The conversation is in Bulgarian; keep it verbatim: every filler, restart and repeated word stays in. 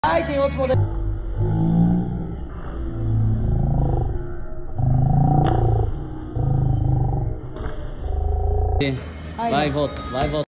Ai, tem outros modelos. Vai e volta, vai e volta.